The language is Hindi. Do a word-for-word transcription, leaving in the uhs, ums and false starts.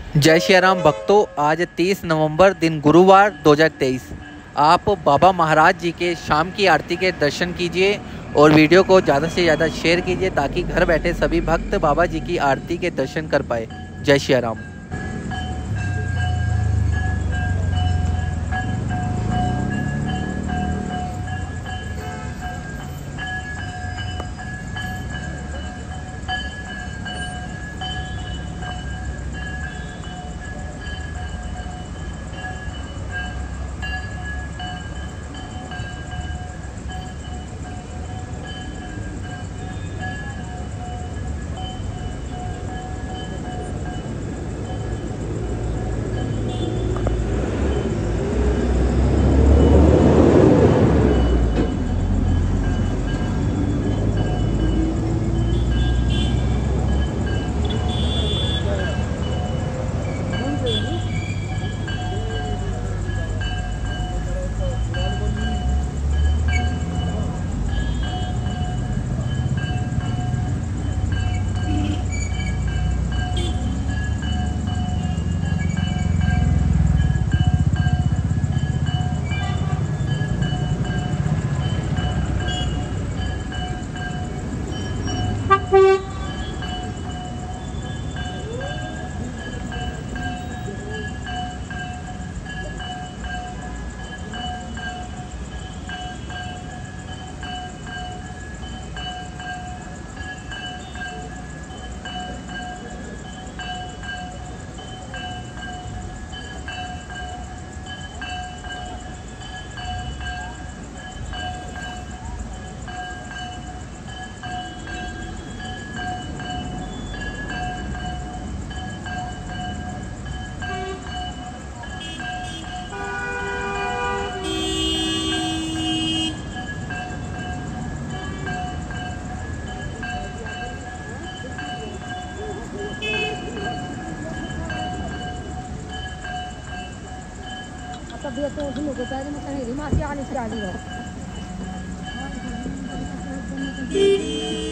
जय श्री राम भक्तों, आज तीस नवंबर दिन गुरुवार दो हज़ार तेईस। आप बाबा महाराज जी के शाम की आरती के दर्शन कीजिए और वीडियो को ज़्यादा से ज़्यादा शेयर कीजिए ताकि घर बैठे सभी भक्त बाबा जी की आरती के दर्शन कर पाए। जय श्री राम। तबीयत तो उसमें को पैर में कहीं रिमा से आने से आ गई हो।